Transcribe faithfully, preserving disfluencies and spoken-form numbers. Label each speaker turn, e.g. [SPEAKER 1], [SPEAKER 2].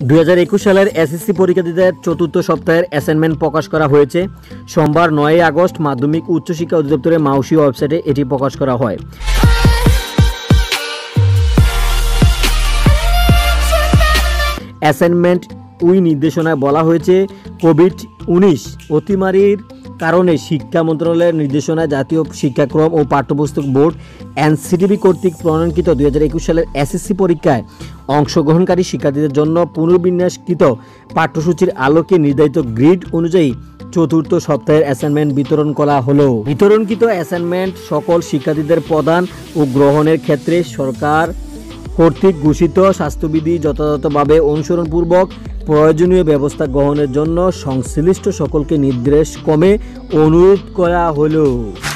[SPEAKER 1] দুই হাজার একুশ সালের এসএসসি পরীক্ষার্থীদের চতুর্থ সপ্তাহের অ্যাসাইনমেন্ট প্রকাশ করা হয়েছে। সোমবার নয়ই আগস্ট মাধ্যমিক উচ্চশিক্ষা অধিদপ্তরের মাউসি ওয়েবসাইটে এটি প্রকাশ করা হয়। অ্যাসাইনমেন্ট ওই নির্দেশনায় বলা হয়েছে, কোভিড উনিশ অতিমারির কারণে শিক্ষা মন্ত্রণালয়ের নির্দেশনায় জাতীয় শিক্ষাক্রম ও পাঠ্যপুস্তক বোর্ড এনসিটিবি কর্তৃক প্রণয়নকৃত দুই হাজার একুশ সালের এসএসসি পরীক্ষায় অংশগ্রহণকারী শিক্ষার্থীদের জন্য পুনর্বিন্যাসকৃত পাঠ্যসূচির আলোকে নির্ধারিত গ্রিড অনুযায়ী চতুর্থ সপ্তাহের অ্যাসাইনমেন্ট বিতরণ করা হলো। বিতরণকৃত অ্যাসাইনমেন্ট সকল শিক্ষার্থীদের প্রদান ও গ্রহণের ক্ষেত্রে সরকার কর্তৃক ঘোষিত স্বাস্থ্যবিধি যথাযথভাবে অনুসরণপূর্বক প্রয়োজনীয় ব্যবস্থা গ্রহণের জন্য সংশ্লিষ্ট সকলকে নির্দেশক্রমে অনুরোধ করা হলো।